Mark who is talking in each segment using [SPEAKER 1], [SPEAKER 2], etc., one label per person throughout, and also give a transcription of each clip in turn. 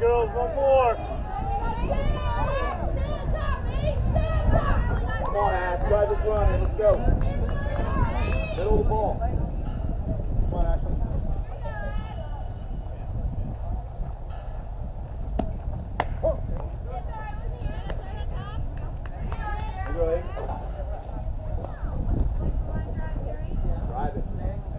[SPEAKER 1] girls, one more. Come on, Ash, drive this run in, let's go. Middle of the ball. Come on, Ashley. Go ahead. Drive it.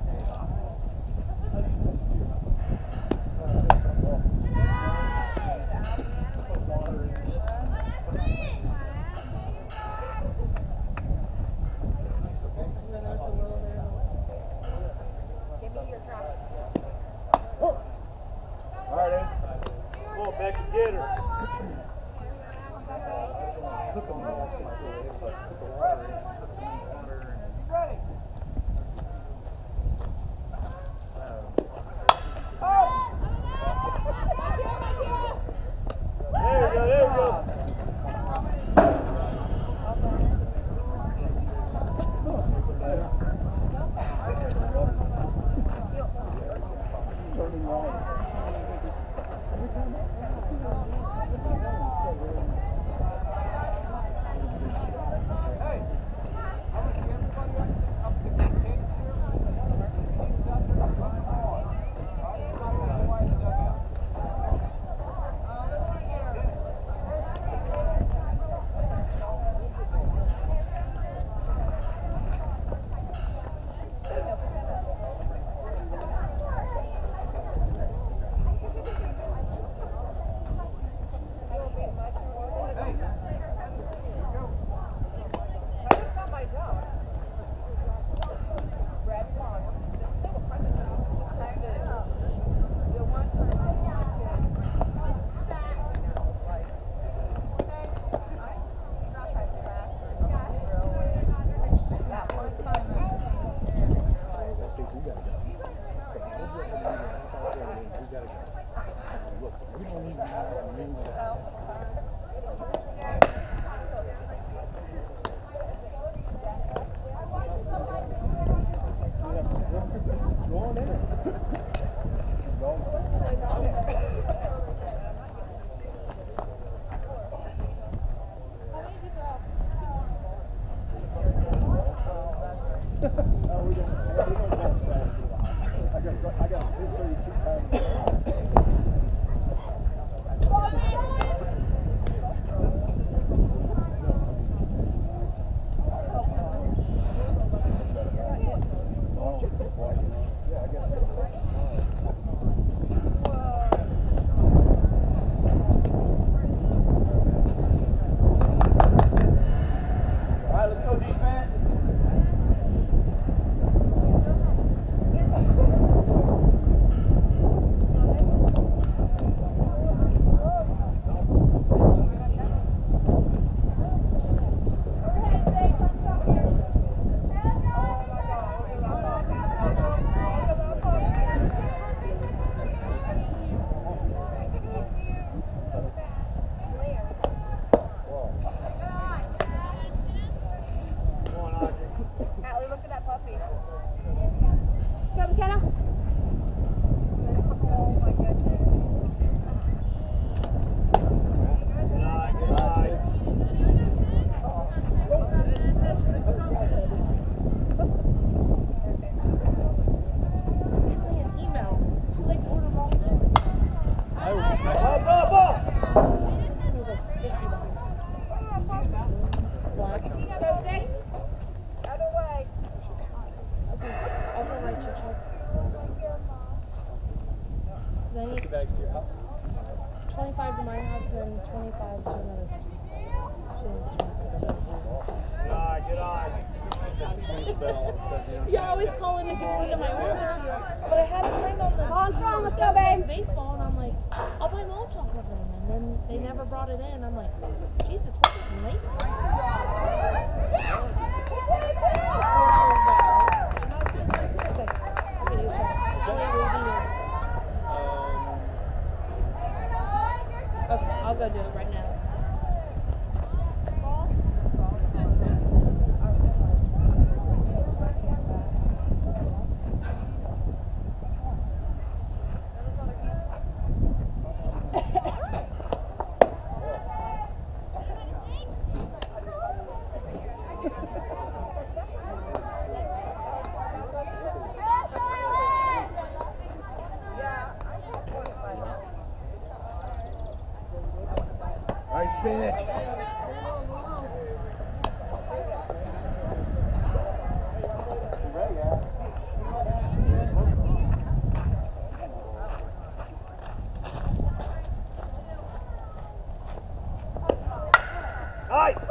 [SPEAKER 1] All right, Ed. Come on, Becky, get her.
[SPEAKER 2] bags to your house?
[SPEAKER 3] 25 to my house and then 25 to another person.
[SPEAKER 1] Get on.
[SPEAKER 3] You're always calling to get me to my order. But I had a friend on the
[SPEAKER 4] on strong, let's go, babe.
[SPEAKER 3] baseball, and I'm like, I'll buy mulch off of them. And then they never brought it in. I'm like, Jesus, what is late? Okay, I'll go do it right now.
[SPEAKER 4] pitch.
[SPEAKER 1] Nice!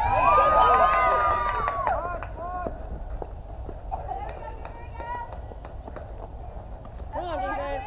[SPEAKER 3] Come on, defense.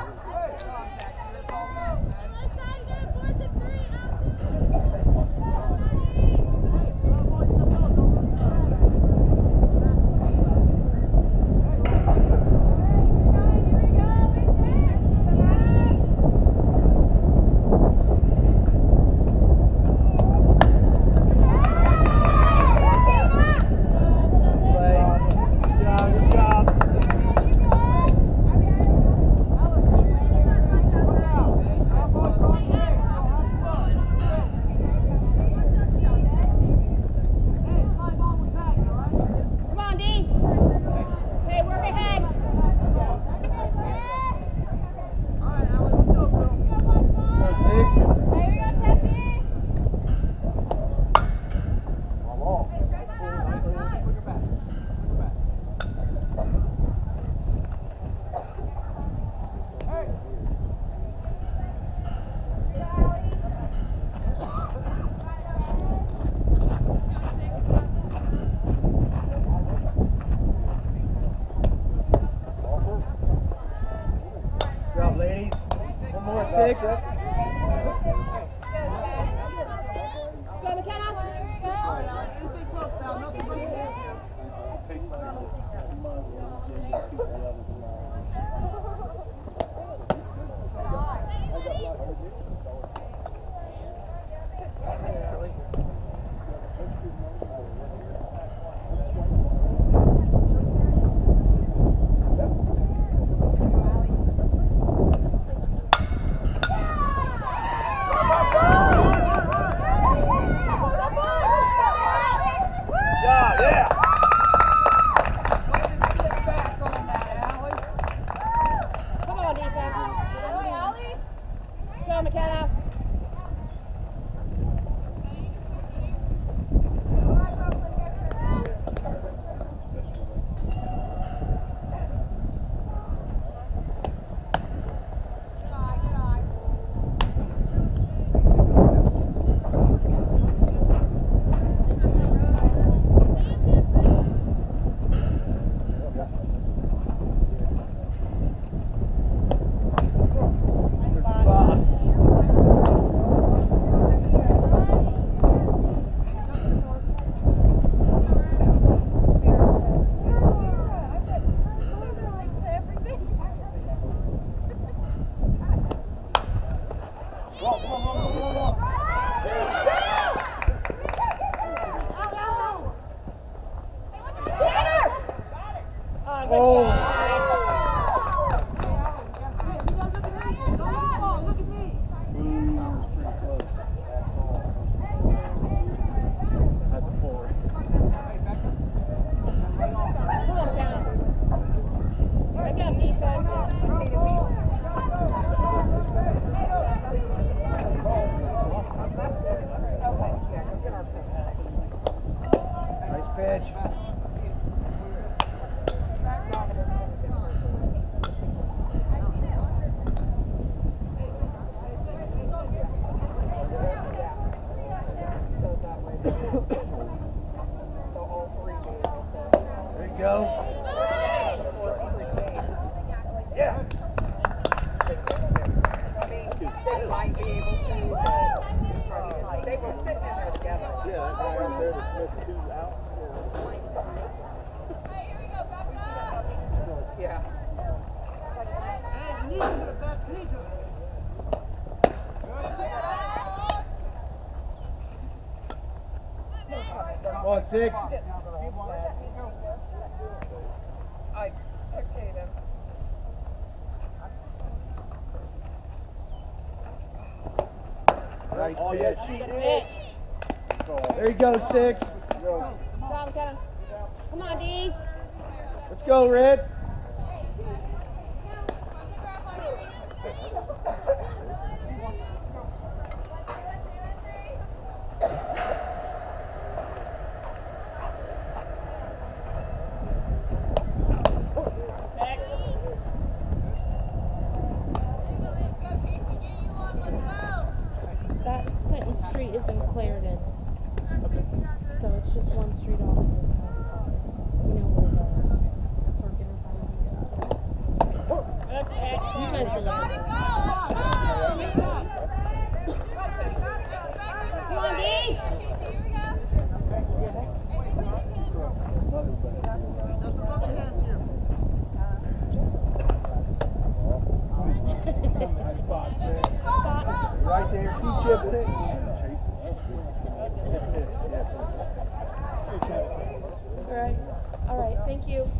[SPEAKER 3] Come on, D. Hey, work ahead.
[SPEAKER 4] Good job, ladies. One more, 6.
[SPEAKER 3] Go, McKenna. Come on, defense. Go, McKenna.
[SPEAKER 4] On 6.
[SPEAKER 5] I dictate him.
[SPEAKER 4] Nice
[SPEAKER 1] Oh,
[SPEAKER 4] pitch.
[SPEAKER 1] yeah, she did.
[SPEAKER 4] There you go, 6.
[SPEAKER 3] Come on, D.
[SPEAKER 4] Let's go, Red.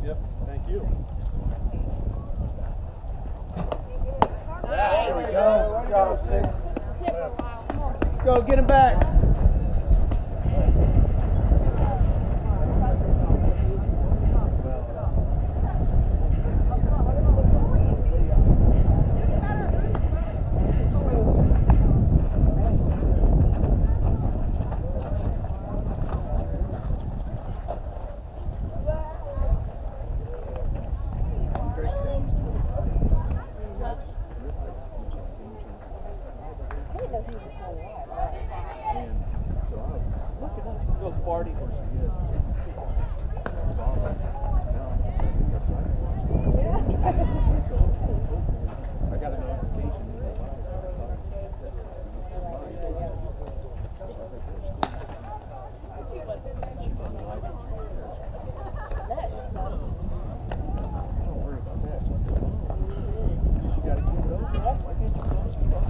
[SPEAKER 2] Yep, thank you.
[SPEAKER 4] There we go.
[SPEAKER 1] Good job, 6.
[SPEAKER 3] Sit for a while. Come on.
[SPEAKER 4] Go, get him back.
[SPEAKER 2] Go party.
[SPEAKER 4] I got a notification. Don't worry about that. You gotta keep it open. Why can't you close the door?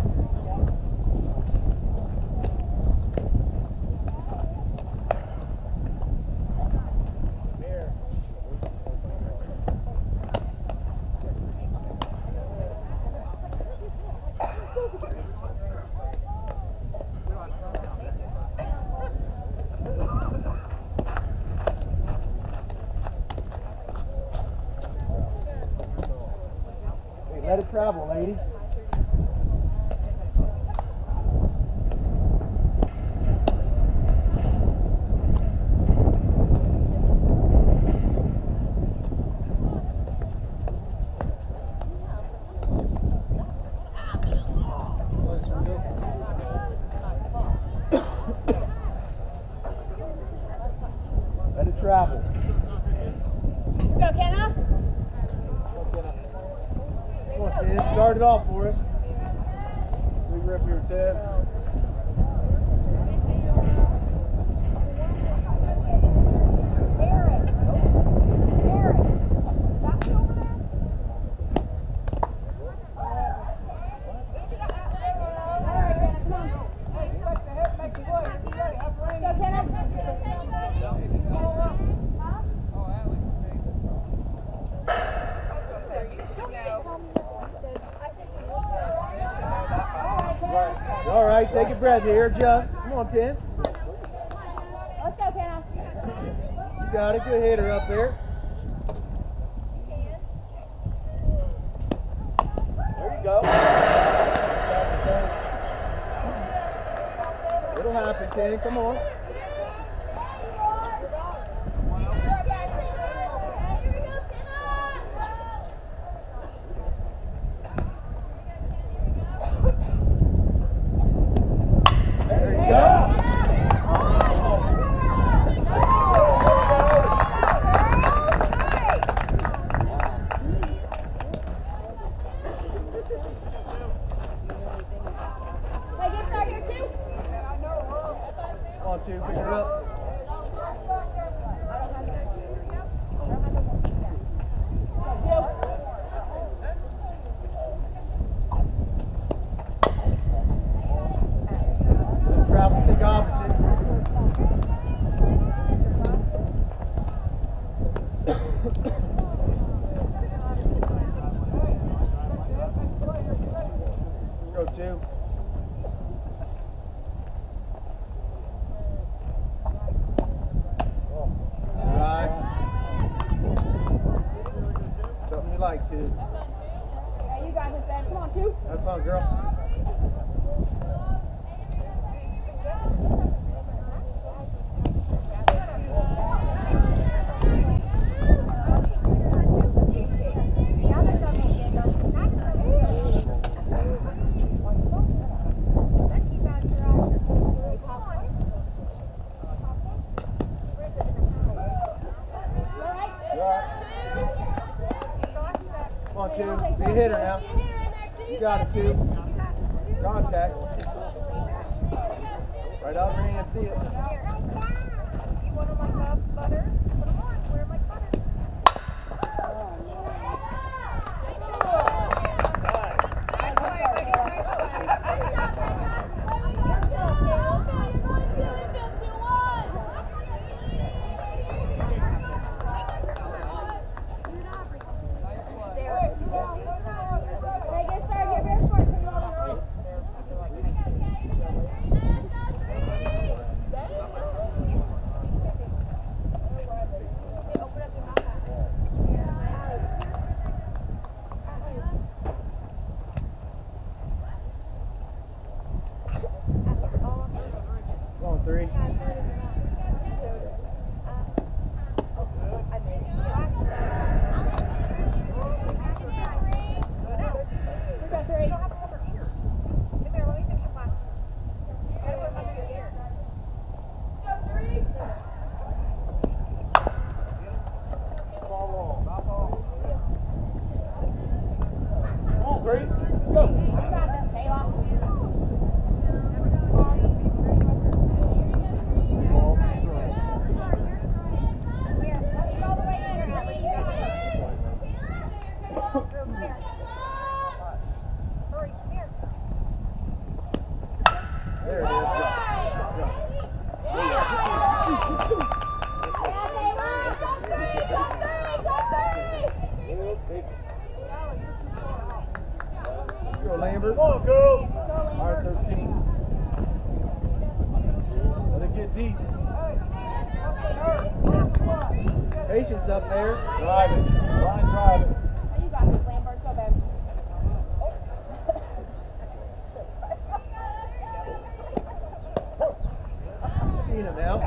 [SPEAKER 4] Hey, let it travel, lady. Let it travel.
[SPEAKER 3] Go, Kenna.
[SPEAKER 4] Come on, Ted. Start it off for us. Big rip here, Ted. All right, take a breath here. Adjust. Come on, Tim.
[SPEAKER 3] Let's go, Kenna.
[SPEAKER 4] You got it. Good hitter up there.
[SPEAKER 1] There you go.
[SPEAKER 4] It'll happen, Tim. Come on. There you go.
[SPEAKER 3] Hey, get start here too.
[SPEAKER 4] Come on, two. Pick her up. Travel, think opposite. Go two. Right. Something you like to.
[SPEAKER 3] Yeah, you got this, Ben. Come on, two.
[SPEAKER 4] Have fun, girl. Come on, two. Be a hitter now. You got it, two. Contact. Right out of your hand, see it.
[SPEAKER 5] You want them like butter? Put them on. Wear them like butter. Nice play, lady. Nice play.
[SPEAKER 4] Lambert.
[SPEAKER 1] Come on, girls.
[SPEAKER 4] R13. Let it get deep. Patience up there.
[SPEAKER 1] Drive it. Line drive it.
[SPEAKER 5] You got this, Lambert. Go, babe.
[SPEAKER 4] Seeing it now.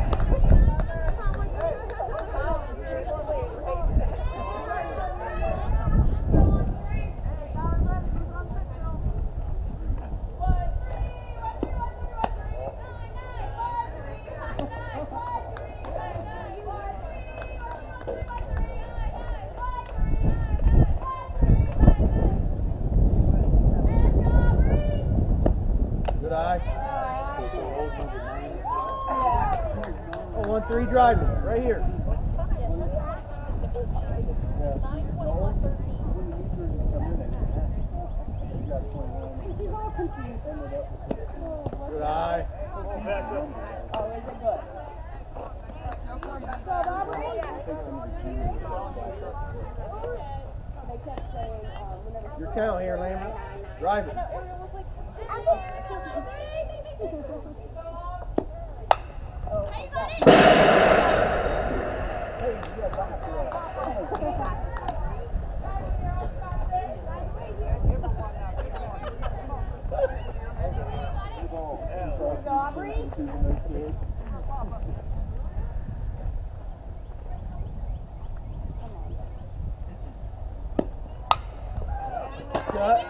[SPEAKER 4] Good eye. 1-3 driving, right here. Good eye.
[SPEAKER 5] Oh, is it good?
[SPEAKER 4] Your count here, Lambert. Drive it. Cut.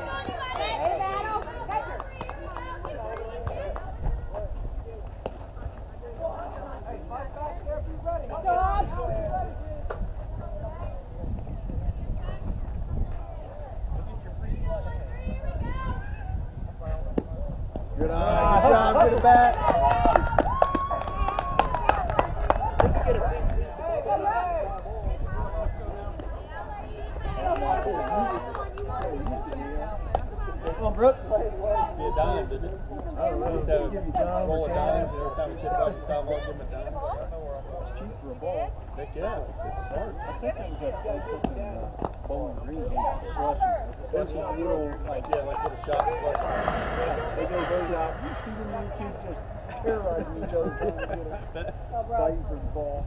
[SPEAKER 4] Good eye. Good job. Get it back. Come on, Brooke.
[SPEAKER 2] Be a dime, didn't it?
[SPEAKER 4] I don't know.
[SPEAKER 2] Used to
[SPEAKER 4] Give you dime
[SPEAKER 2] roll
[SPEAKER 4] or
[SPEAKER 2] of
[SPEAKER 4] cash.
[SPEAKER 2] dimes, and every time we get back, stop, I'll give him a dime.
[SPEAKER 4] It's cheap for a ball.
[SPEAKER 2] Heck yeah, it's smart.
[SPEAKER 4] I think that was that place up in Bowling Green. Slushy. That's just a little, like,
[SPEAKER 2] Yeah, like with a shot of slush.
[SPEAKER 4] they go those out. You see them little kids just terrorizing each other, trying to get a fighting for the ball.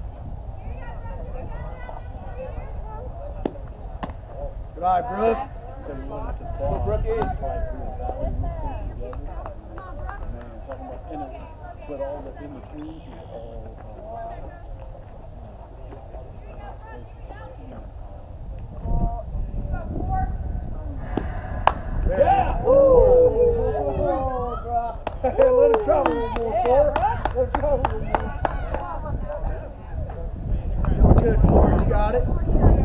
[SPEAKER 4] Good eye, Brooke. Tell you what, it's a ball.
[SPEAKER 1] Brookie.
[SPEAKER 4] It's like we're a valley, we're close together. Man, talking about, and it, but all the in between is all. Yeah! Hey, let him travel a little more, Thor. Let him travel a little more. Feeling good, Thor. You got it.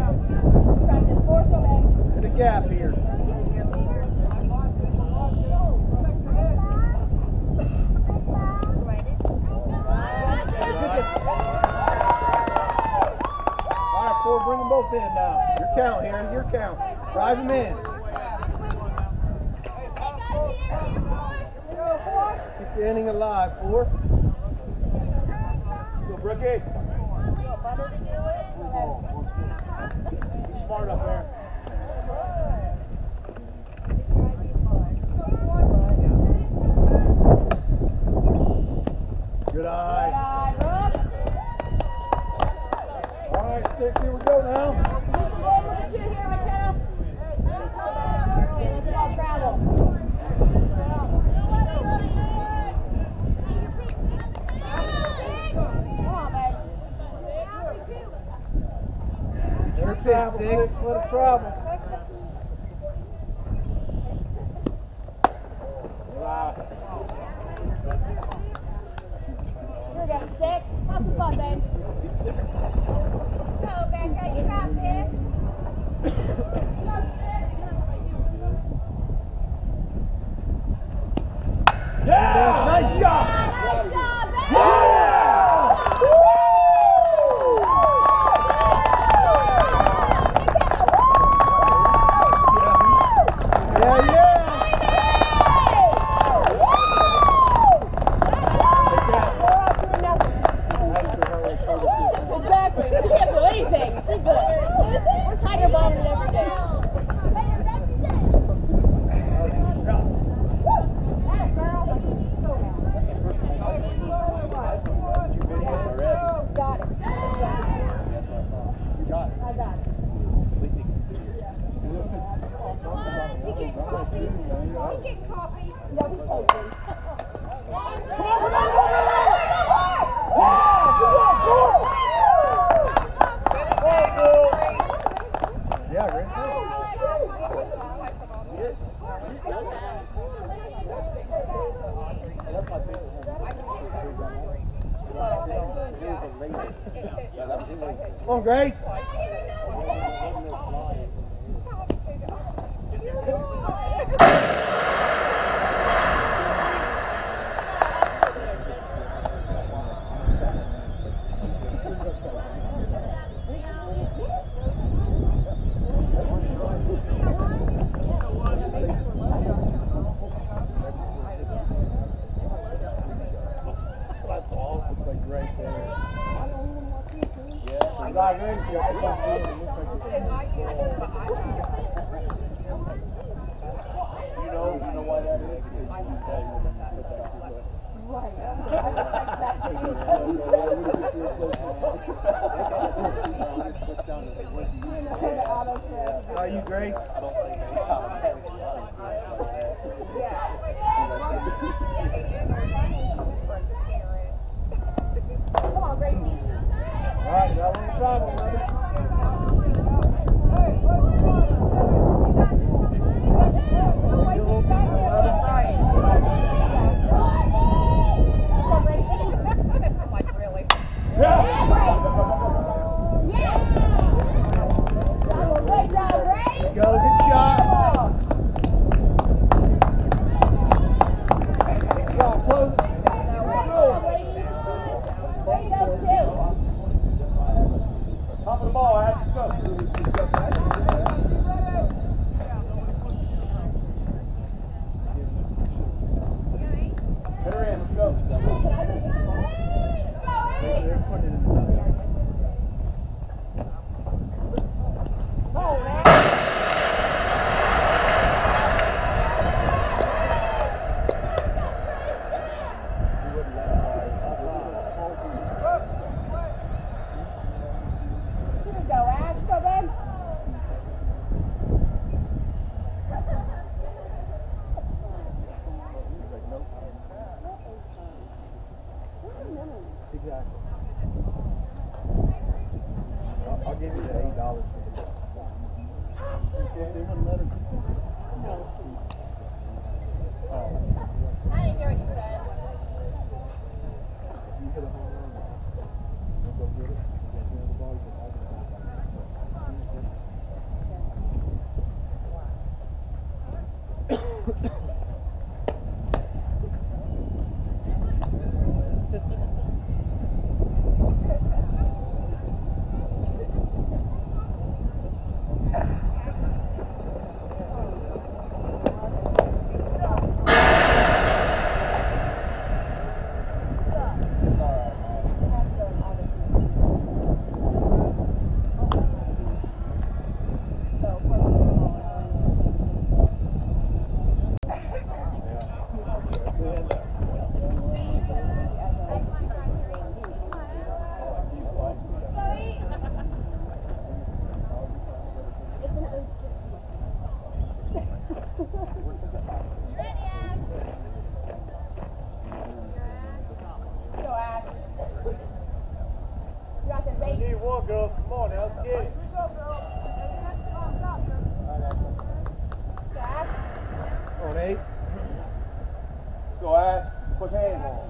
[SPEAKER 4] Hit a gap here. All right, Thor, bring them both in now. Your count here, your count. Drive them in. Keep the inning alive, Thor.
[SPEAKER 1] Go, Brookie. Be smart up there.
[SPEAKER 4] Good eye. All right, 6, here we go now. Let it travel, 6. Let it travel.
[SPEAKER 5] Here we go, 6. Have some fun, babe. Go, Becca, you got this.
[SPEAKER 4] Yeah! Nice shot!
[SPEAKER 5] Nice job, babe.
[SPEAKER 4] Yeah! Yeah, yeah!
[SPEAKER 5] Exactly. She can't do anything. She's good. We're tiger bombing every day.
[SPEAKER 4] Yeah, Grace. That's my favorite. Come on, Grace. That's all. Looks like right there. Yeah. I'm not ready for it. You know why that is? How are you, Grace? I don't think
[SPEAKER 5] Come on, Gracie.
[SPEAKER 4] All right, y'all want to travel, brother?
[SPEAKER 5] I'm like, really?
[SPEAKER 4] Yeah. Go, good shot. Come on, close it.
[SPEAKER 1] Top of the ball, Ash. Let's go. Hit her in. Let's go.
[SPEAKER 4] They're putting it in the dugout. Exactly. I'll give you the $8 for the ball. They wouldn't let her.
[SPEAKER 5] I didn't hear what you said.
[SPEAKER 4] If you hit a home run, you'll go get it. You get the other ball, you can
[SPEAKER 1] Girls, come on now, let's get it.
[SPEAKER 4] on 8.
[SPEAKER 1] Let's go, Ash. Quick handball.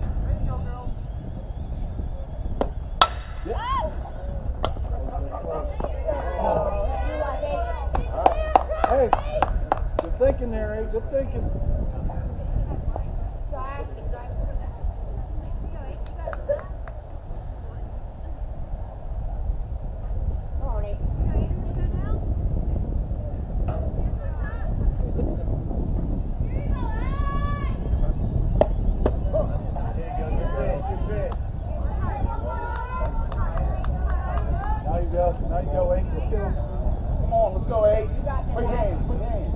[SPEAKER 4] Hey, good thinking there, eh? Good thinking. Now you go, 8. Let's go.
[SPEAKER 1] Come on, let's go, 8. Quick hands, quick hands.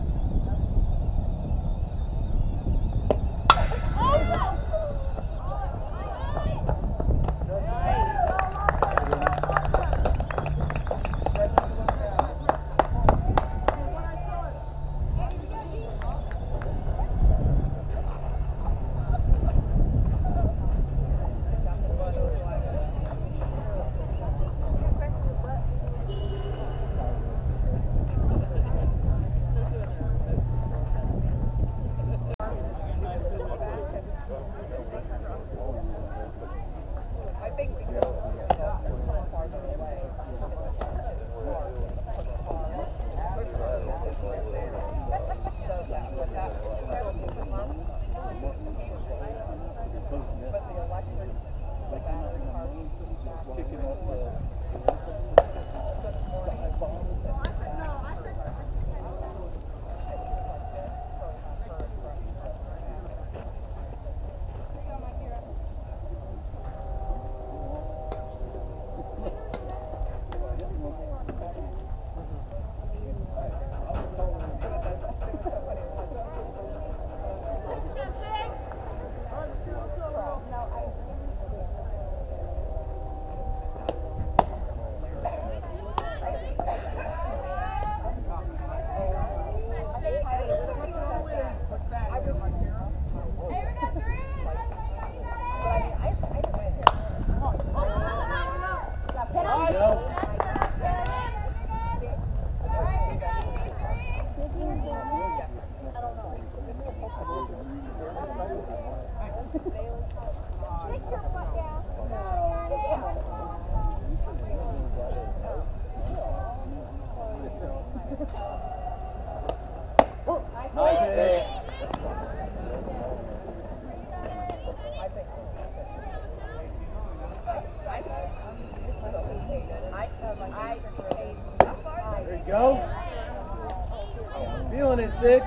[SPEAKER 4] Feeling it, 6.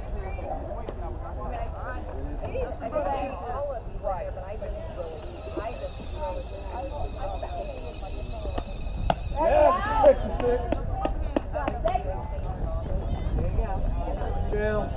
[SPEAKER 5] I just think all of you right, but I just really,
[SPEAKER 4] Yeah, fix it, 6. Down.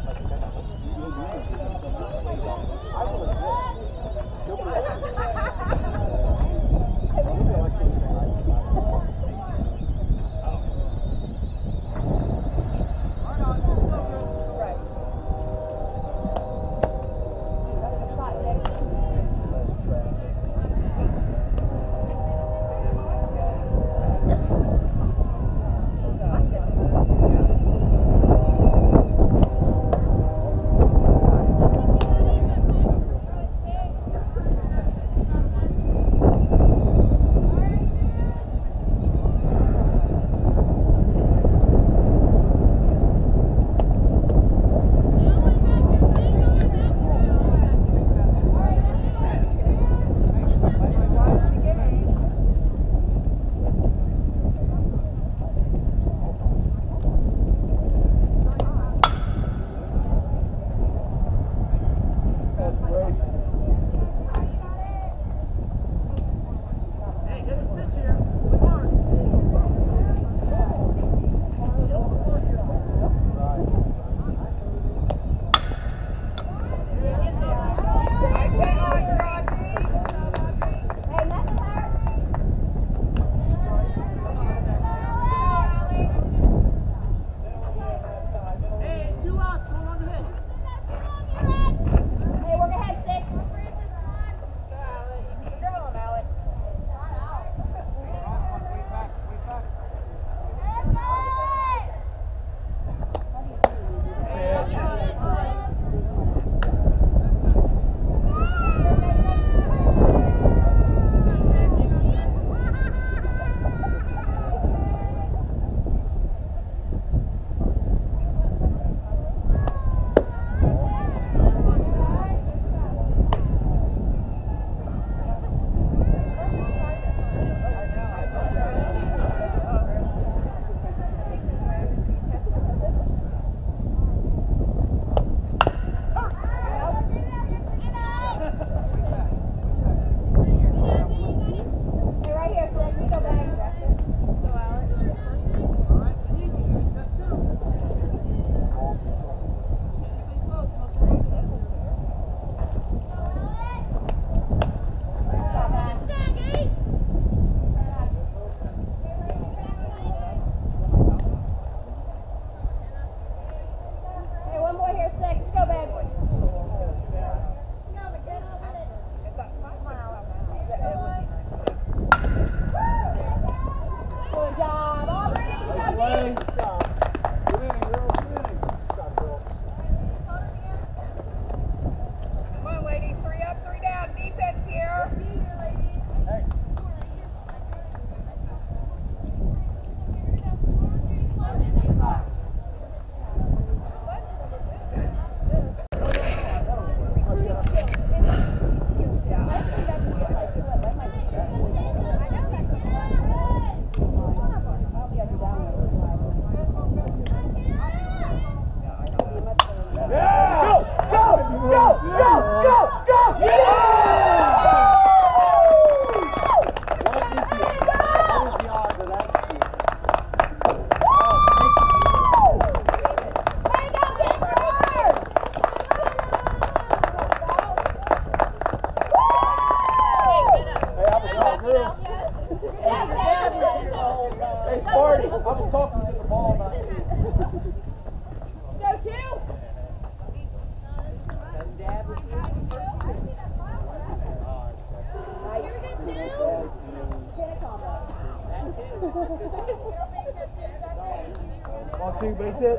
[SPEAKER 4] Base it.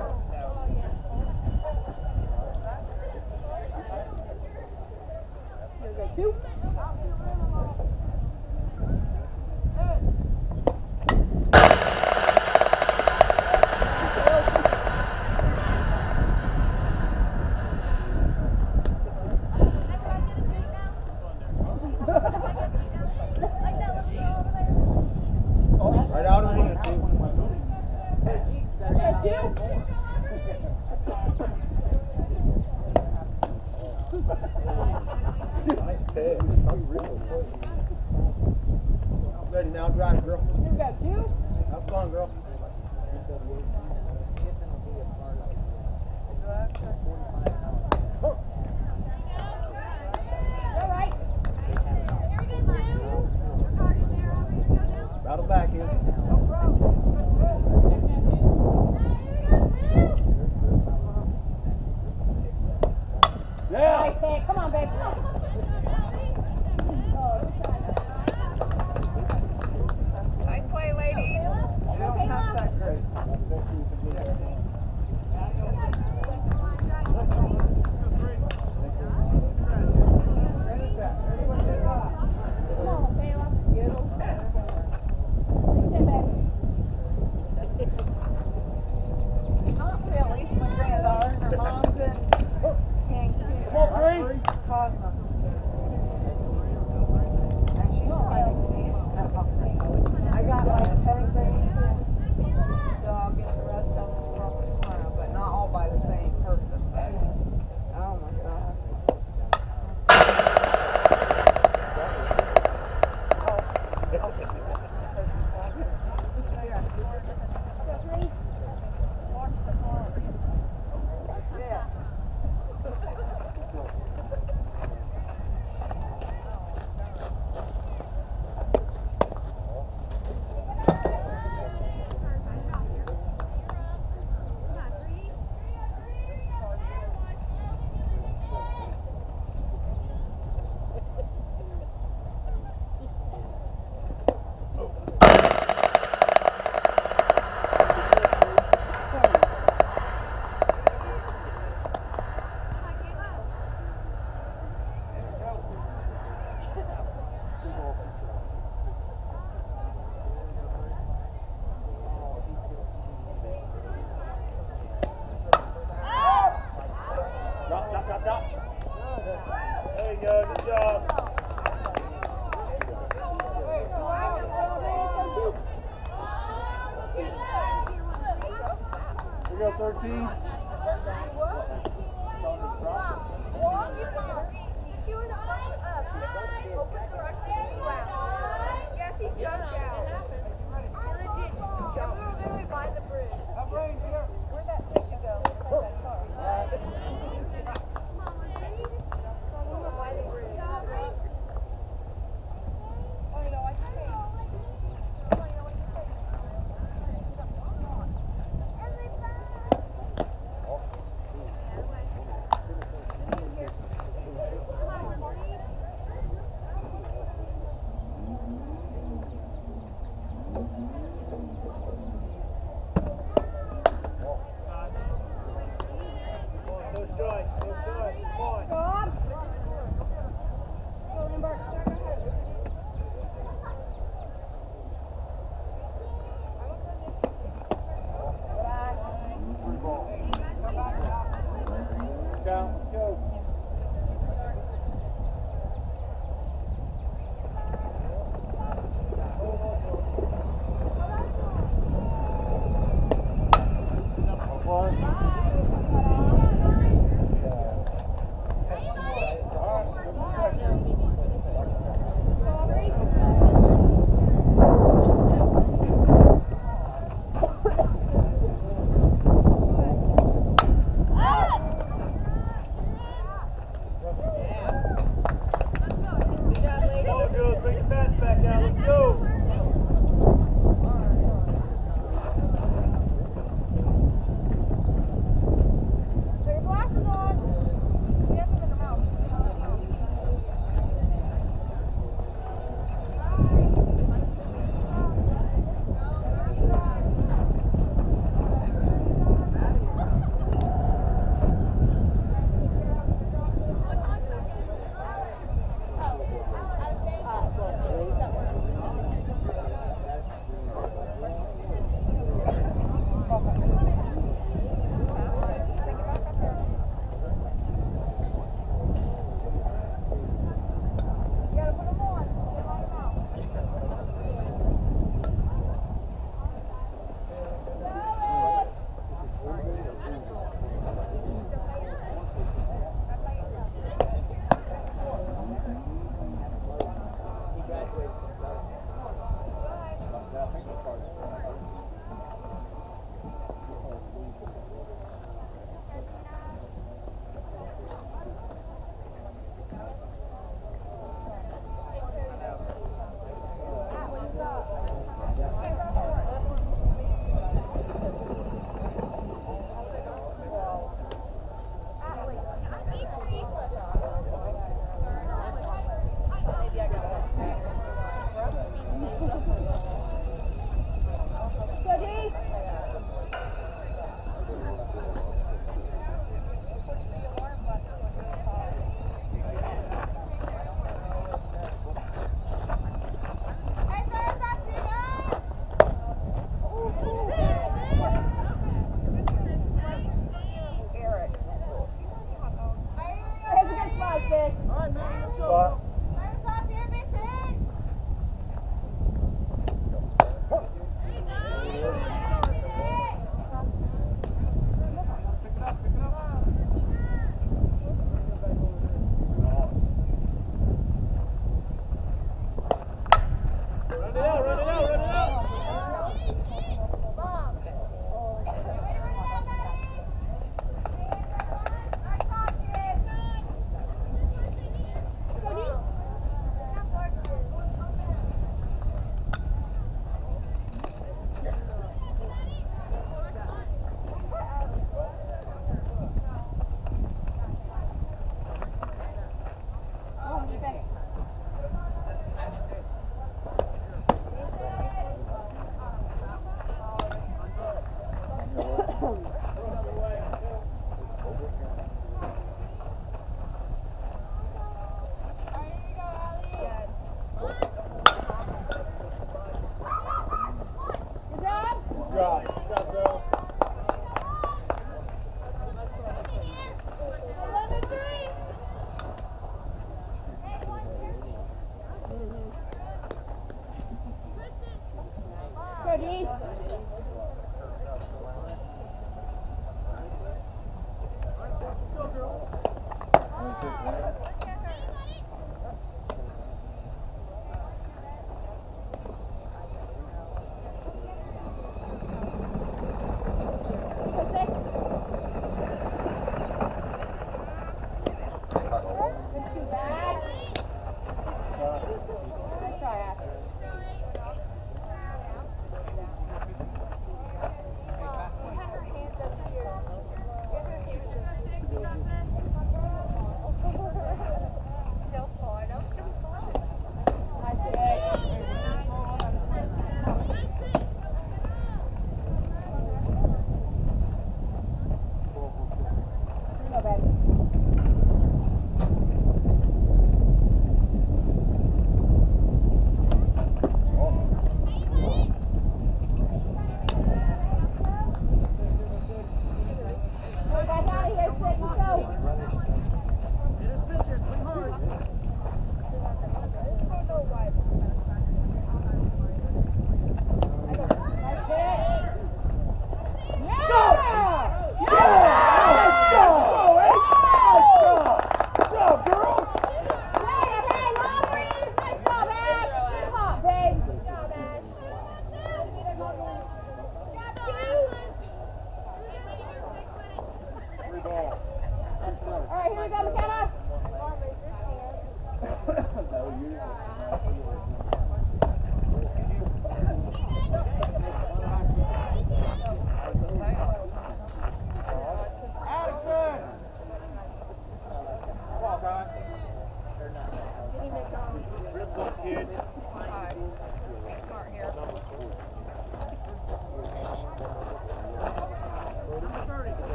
[SPEAKER 4] Two. Right out of the hand. Nice pitch. Ready now, drive, girl.
[SPEAKER 5] You got two?
[SPEAKER 4] Have fun, girl.
[SPEAKER 5] All right.
[SPEAKER 4] Rattle back here.
[SPEAKER 5] Nice hit. Come on, baby.
[SPEAKER 6] Nice play, ladies. They don't have that great.
[SPEAKER 5] Come on, Taylor. Sit back.
[SPEAKER 6] Not really. My granddaughters, her mom's in Cancun.
[SPEAKER 4] Come on, Bree.
[SPEAKER 6] Cosmo. And she's trying to be. I got like 10 grandkids, so I'll get the rest of them probably tomorrow, but not all by the same person. Oh my god. Yeah.
[SPEAKER 4] Drop. There you go. Good job. Here we go, 13.
[SPEAKER 6] Yeah, she jumped out. She legit jumped. We were literally by the bridge. Where'd that tissue go? We were by the bridge. Oh, you know what you say?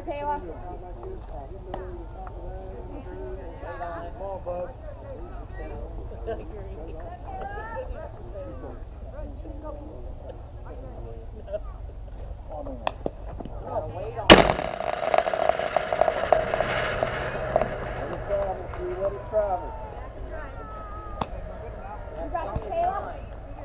[SPEAKER 5] Kayla.
[SPEAKER 1] Come on, bud.
[SPEAKER 6] Wait on.
[SPEAKER 1] Let it travel.
[SPEAKER 5] You got this, Kayla?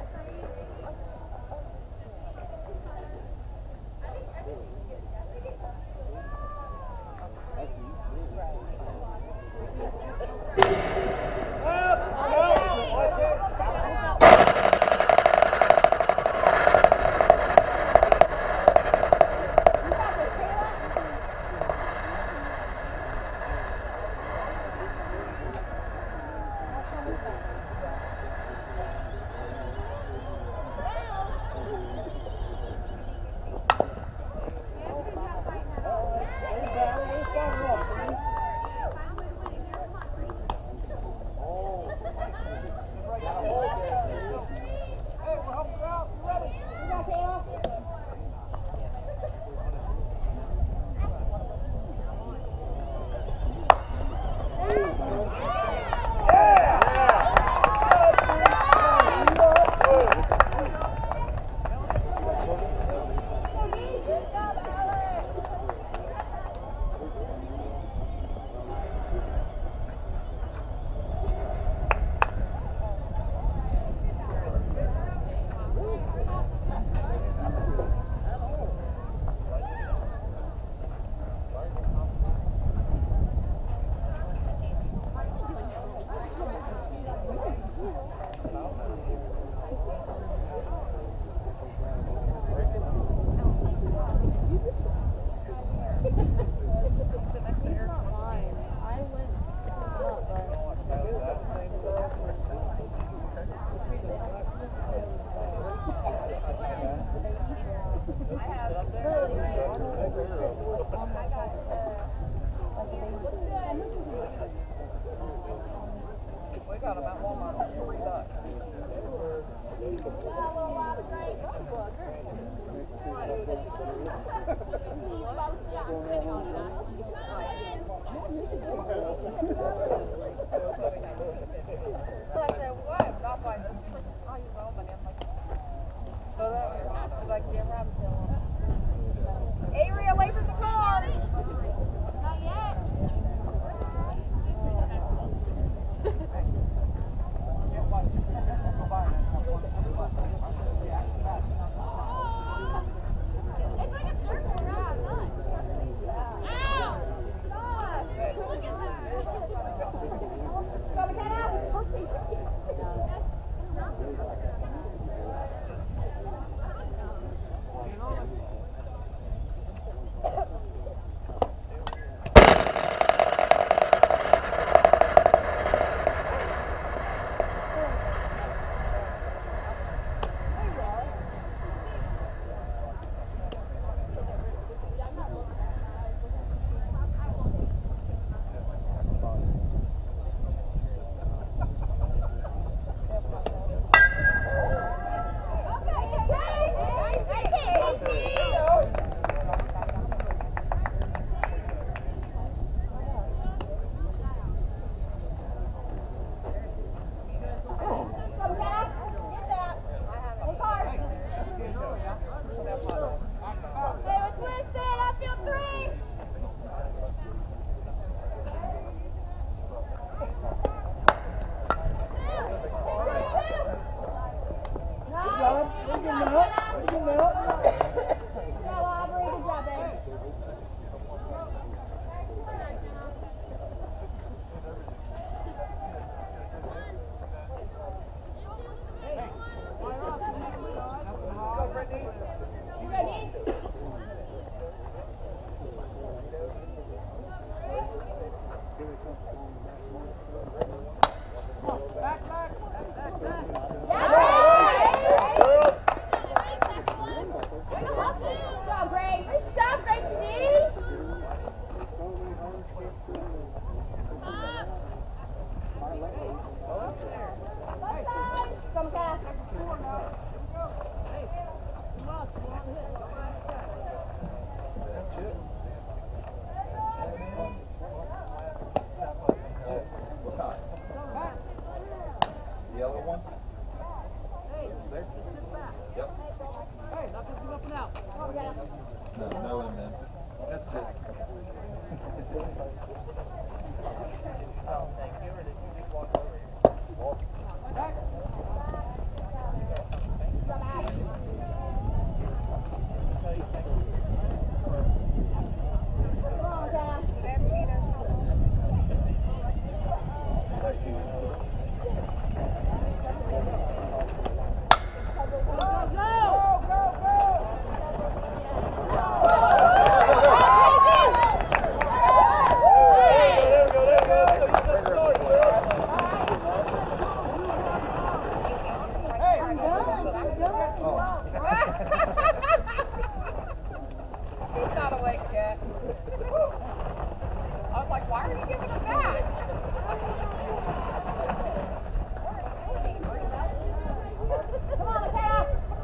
[SPEAKER 6] We got them at Walmart for $3. So I said, why? I'm not buying this. Oh, you will, but I'm like, so that was like, you ever have a deal? Avery, away from the car!
[SPEAKER 5] Not yet. It's like a circle around, nuts. Ow! God! Look at that. Go, McKenna!
[SPEAKER 2] No amends. That's good.
[SPEAKER 5] He's not awake yet. I was like, why are you giving him that? Come on, Michaela.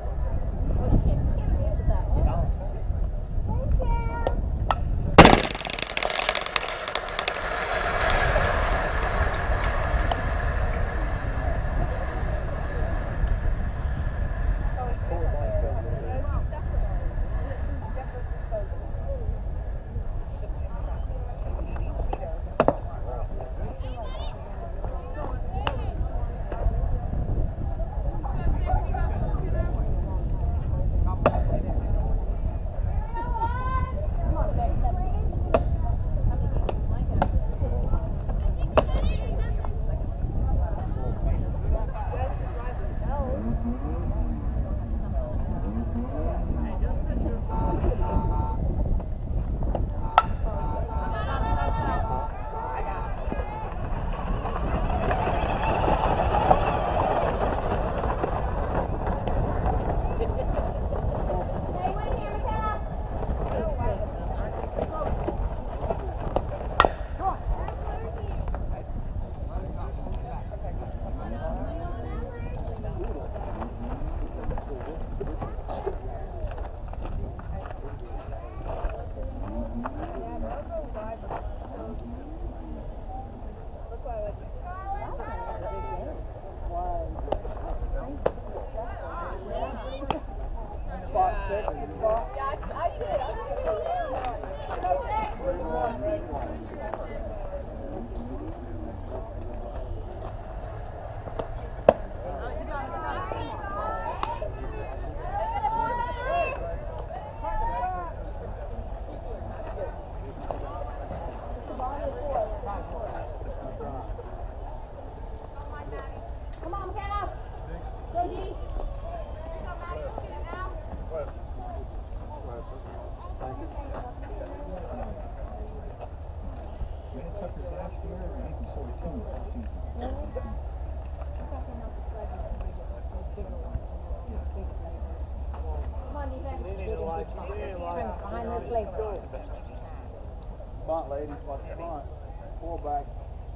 [SPEAKER 4] Bunt, ladies, watch the bunt. Fullback.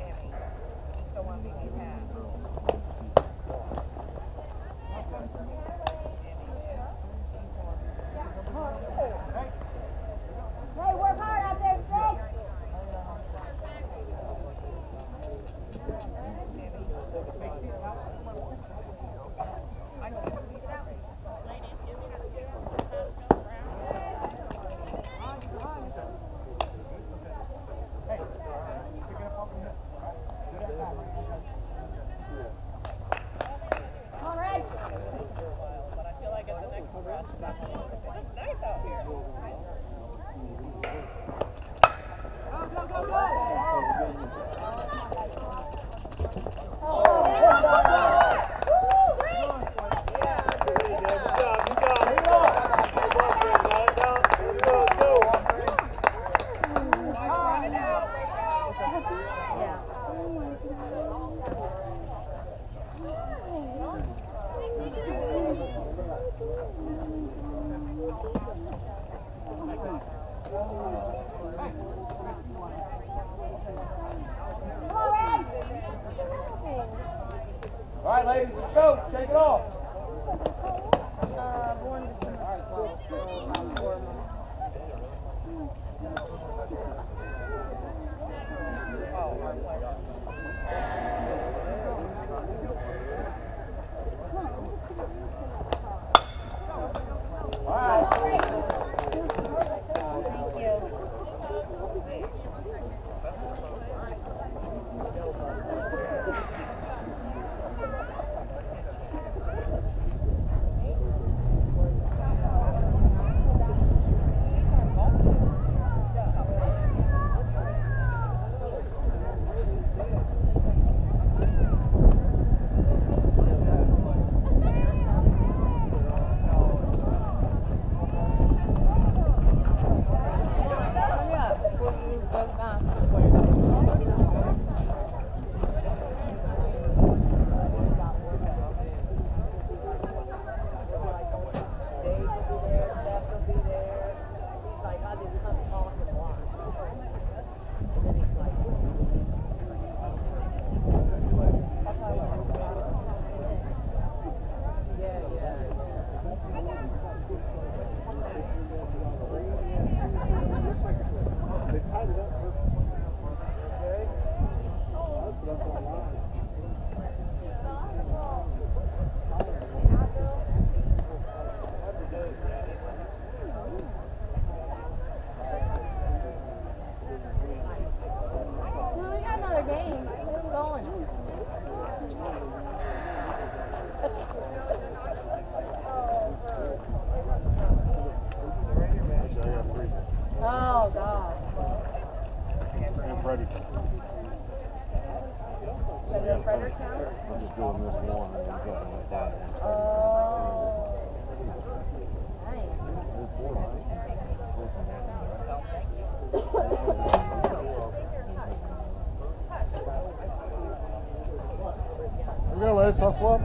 [SPEAKER 5] The one that you had.
[SPEAKER 7] Hey, work hard out there, Six. Come on, Red.
[SPEAKER 5] But I feel like at the next rest, it's nice out here. Run it out,
[SPEAKER 4] All right, ladies, let's go. Shake it off.
[SPEAKER 3] Born December 12th.
[SPEAKER 4] All right. We go, let's hustle up.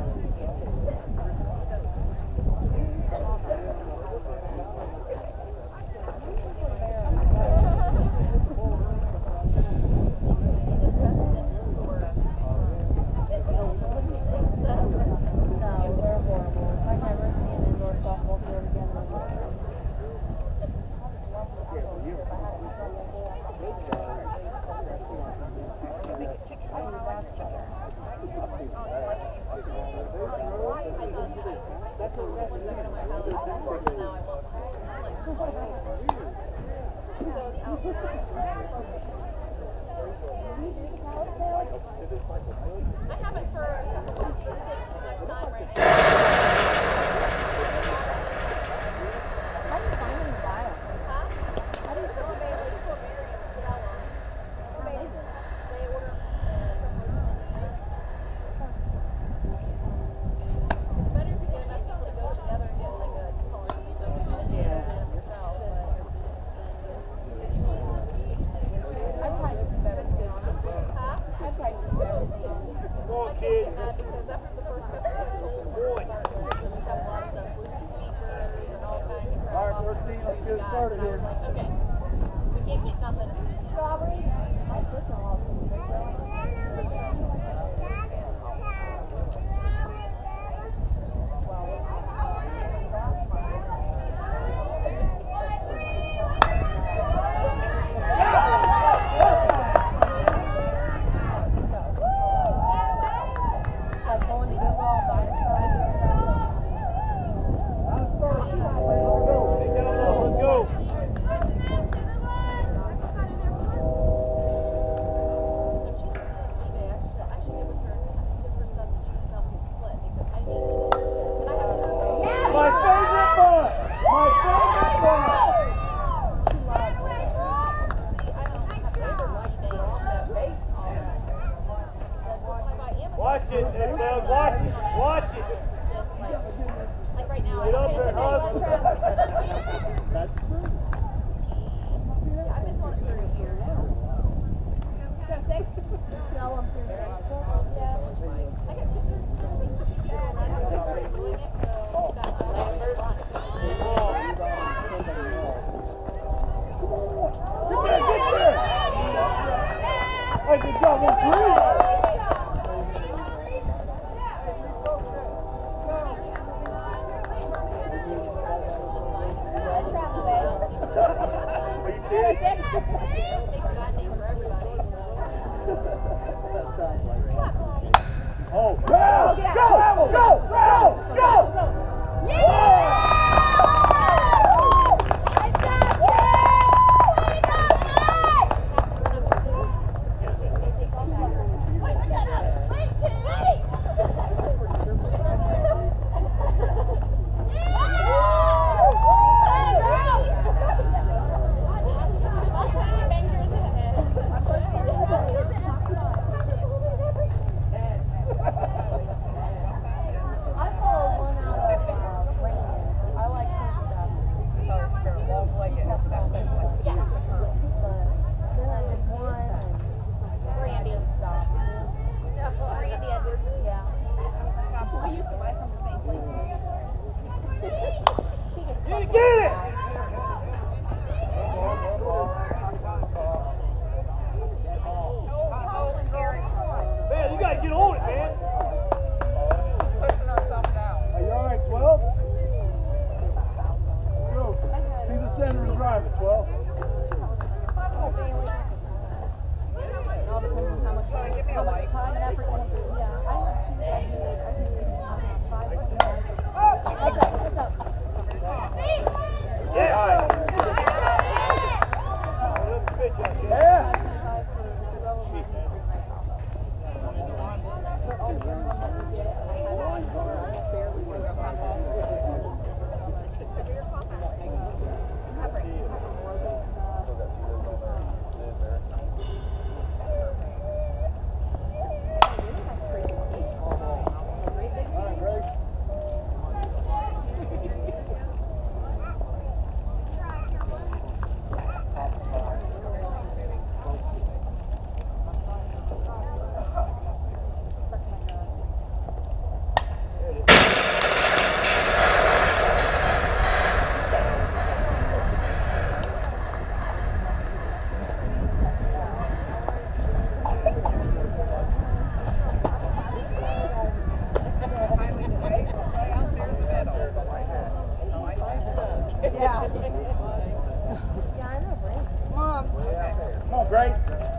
[SPEAKER 3] Yeah, I know, right?
[SPEAKER 6] Come on.
[SPEAKER 1] Come on, Grace.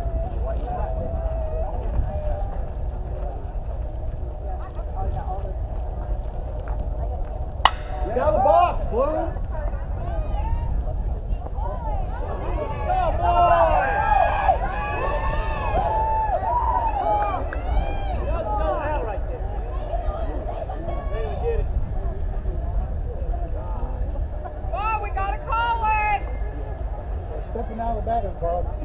[SPEAKER 1] Get out of the box, Blue. Come on. Out right there. Really get it.
[SPEAKER 5] Oh, we gotta call it!
[SPEAKER 1] Stepping out of the batter's box.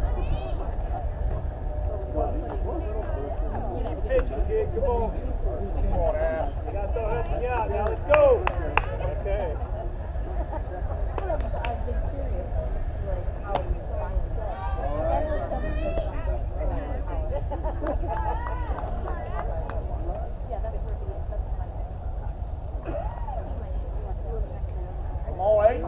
[SPEAKER 1] Pitch it, kid. Come on. Come on, Al. You got to start helping you out now. Let's go. Okay.
[SPEAKER 3] I've been curious, like, how you find
[SPEAKER 1] Come on, Ace.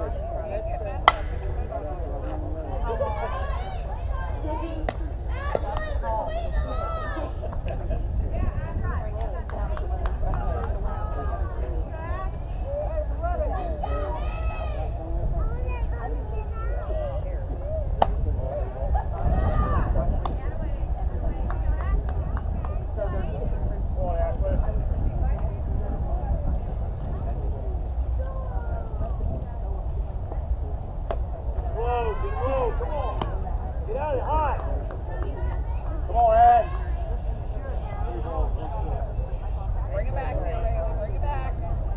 [SPEAKER 5] Bring it back here, Bailey. Bring it back.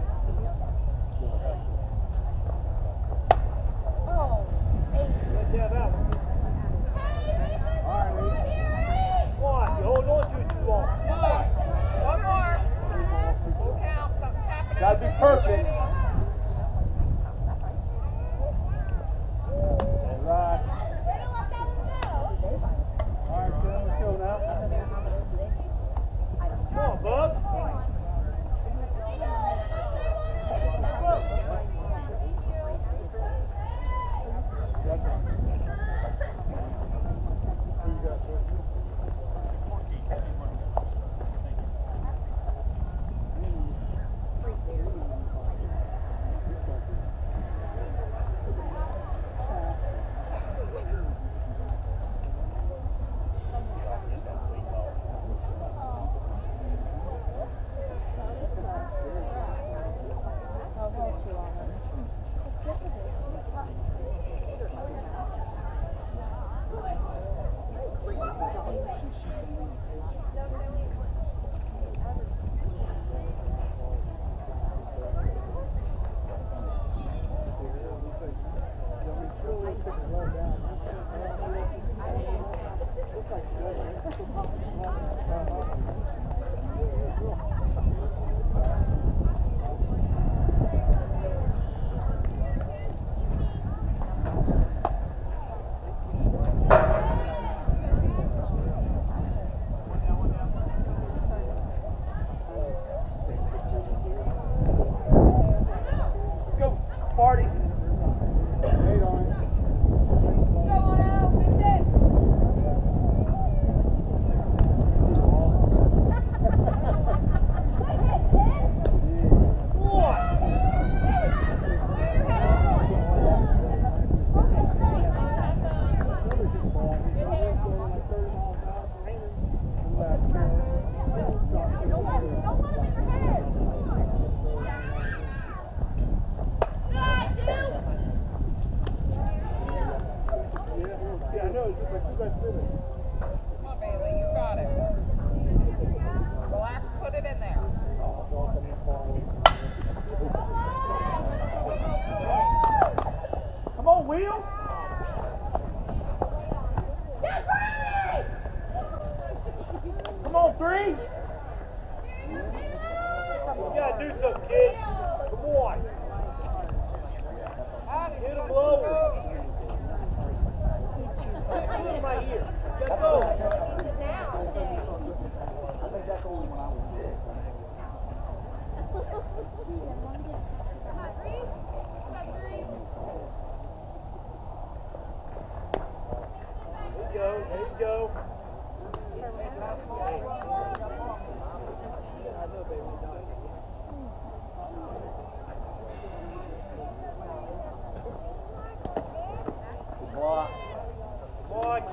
[SPEAKER 3] Oh, hey.
[SPEAKER 1] Let's have that one. All right, come on. You're holding on to it too long.
[SPEAKER 5] Come on. One more. Full count. Something's happening.
[SPEAKER 1] Gotta be perfect. All right. All right, Tim, let's go now. Come on, Bub.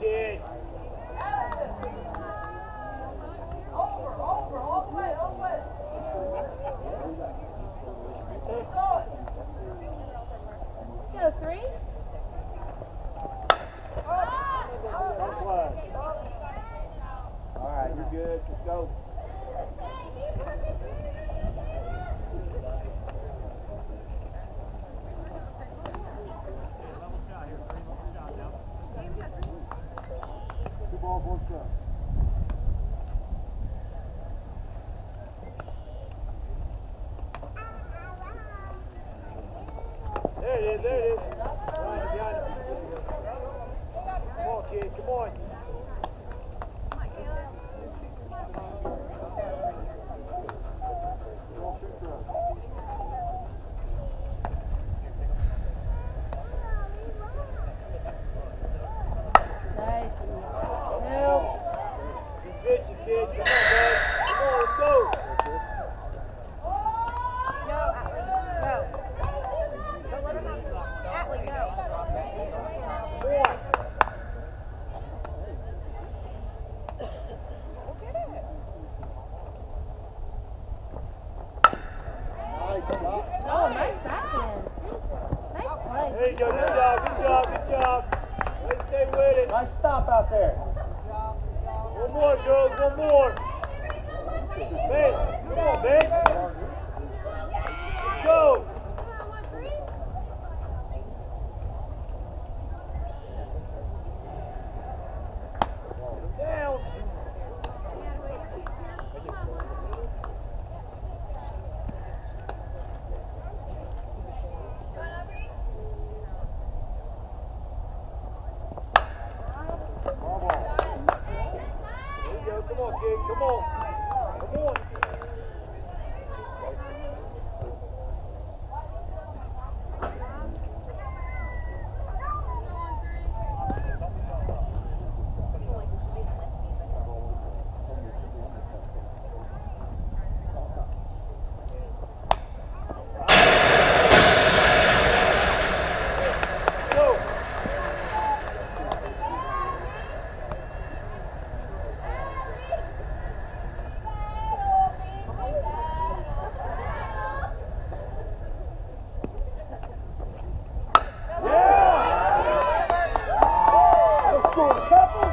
[SPEAKER 1] kid.
[SPEAKER 3] Go 3.
[SPEAKER 1] All right, you're good. Let's go. Two balls, one strike. There it is, there it is. Behind it, behind it. Come on, kid, come on.
[SPEAKER 3] Nice. Nope.
[SPEAKER 1] Keep pitching, kid. Come on, bud. Come on, let's go.
[SPEAKER 6] No, Atlee, no. Don't let him out. Atlee, no.
[SPEAKER 1] One.
[SPEAKER 6] Go get it.
[SPEAKER 3] Oh, nice backhand. Nice play.
[SPEAKER 1] There you go. Good job, good job, good job. Let's stay with it.
[SPEAKER 4] Nice stop out there.
[SPEAKER 1] One more, girls, one more. Ben, come on, Ben. Go. Down. There you go. Come on, kid. Come on. Come on. Go.
[SPEAKER 4] Let's score a couple.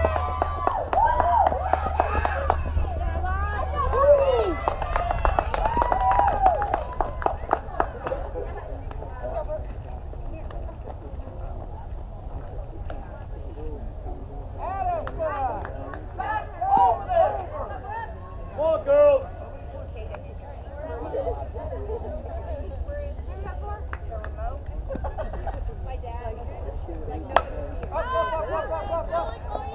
[SPEAKER 1] Come on, girls.
[SPEAKER 5] My dad. Like, no.
[SPEAKER 1] Up, up, up, up, up, up, up.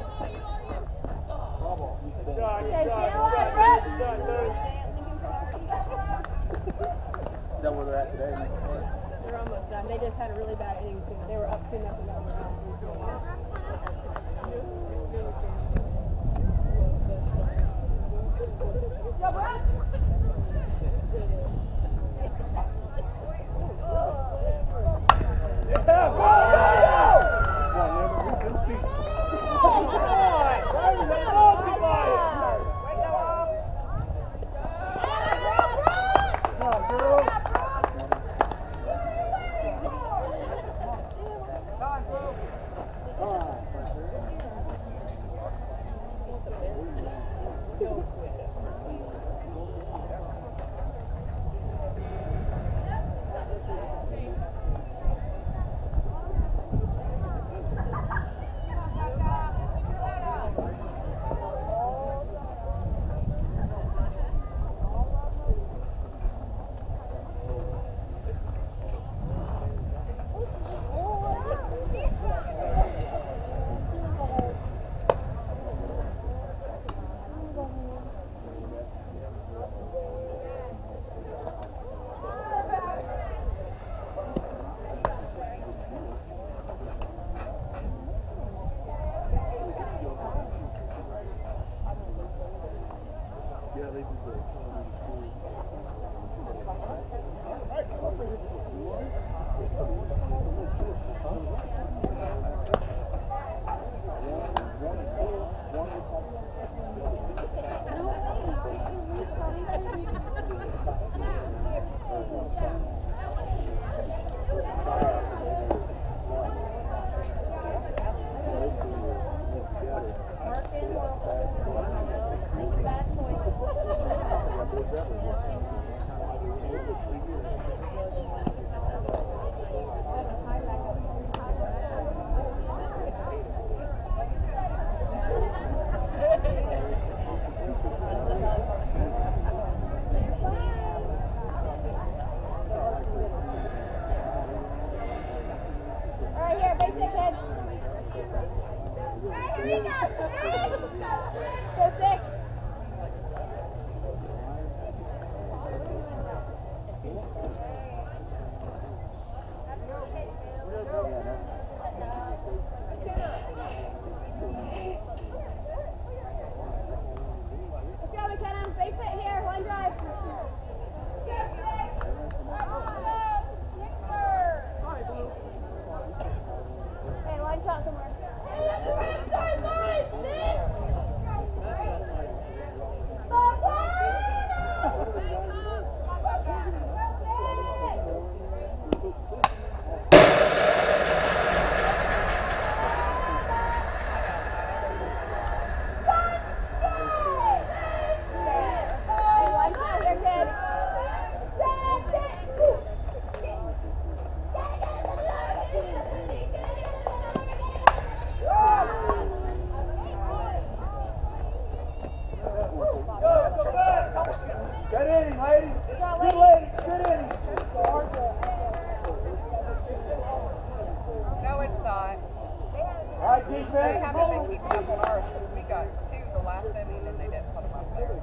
[SPEAKER 5] not.
[SPEAKER 1] All right, defense.
[SPEAKER 5] They haven't been keeping up on ours because we got 2 the last inning and they didn't put them up there.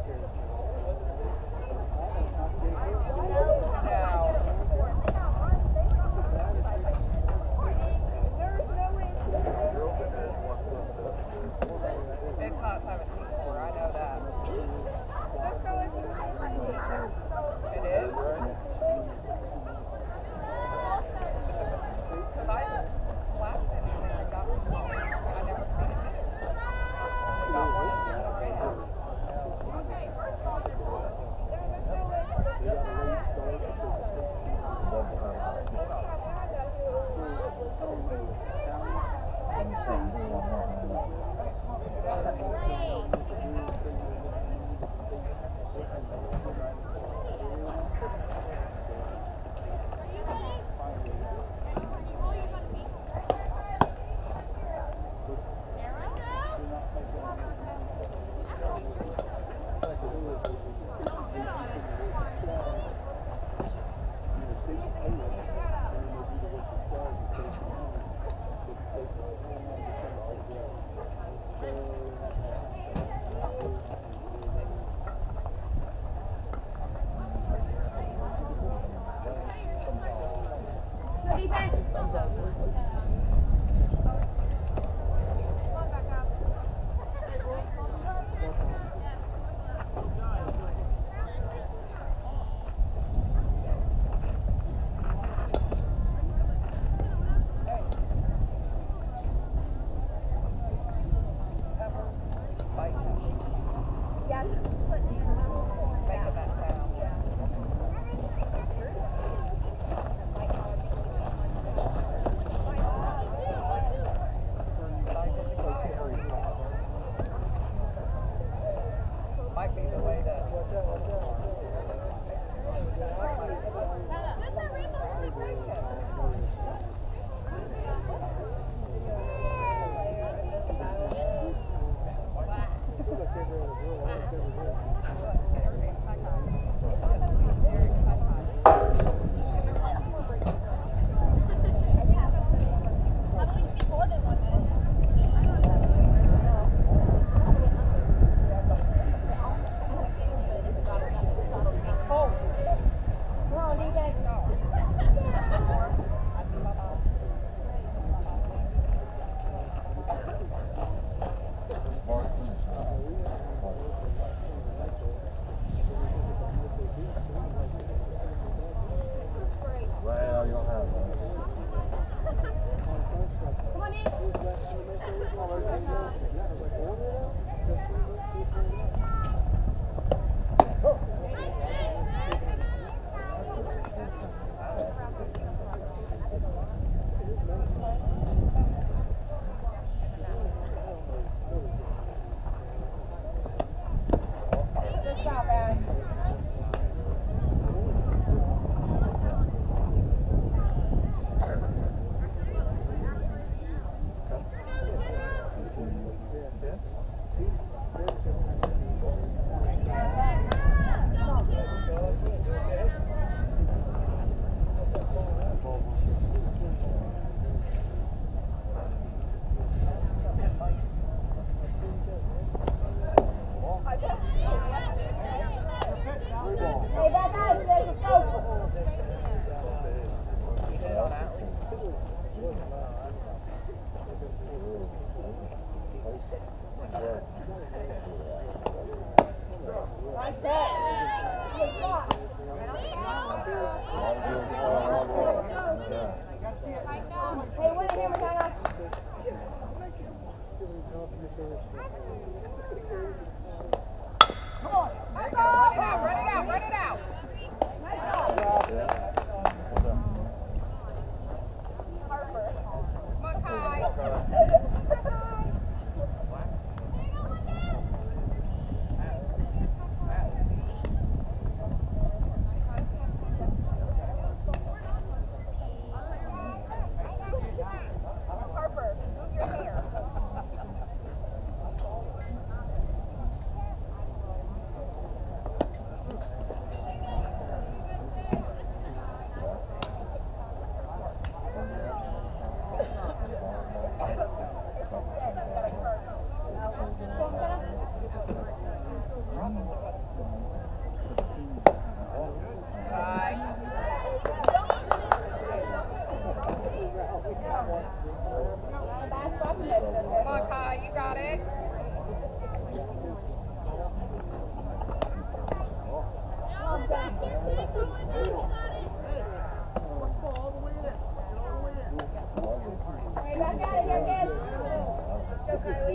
[SPEAKER 5] It's not 17-4, I know that. It is? Because last inning they got I never seen it hit. We got 1 and 2 in a row.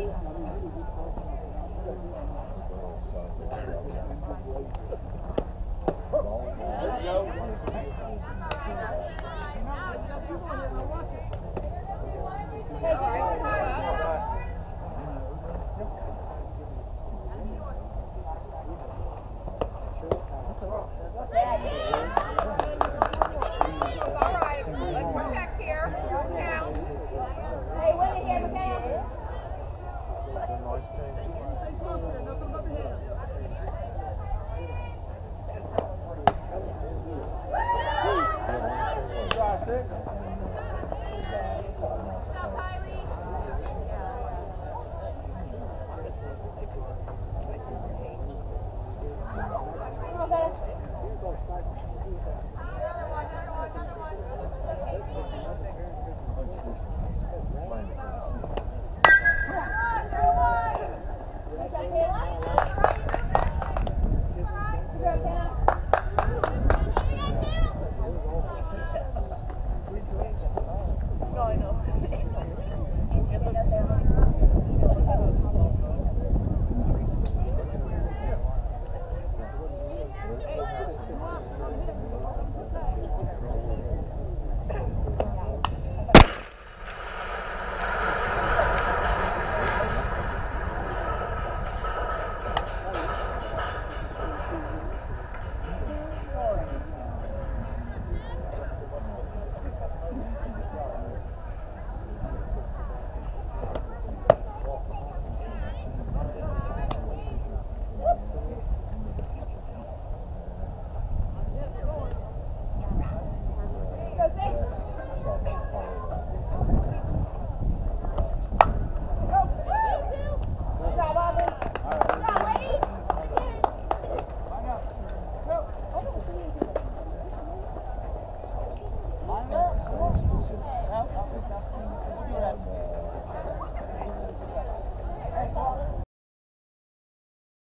[SPEAKER 1] They're all signed.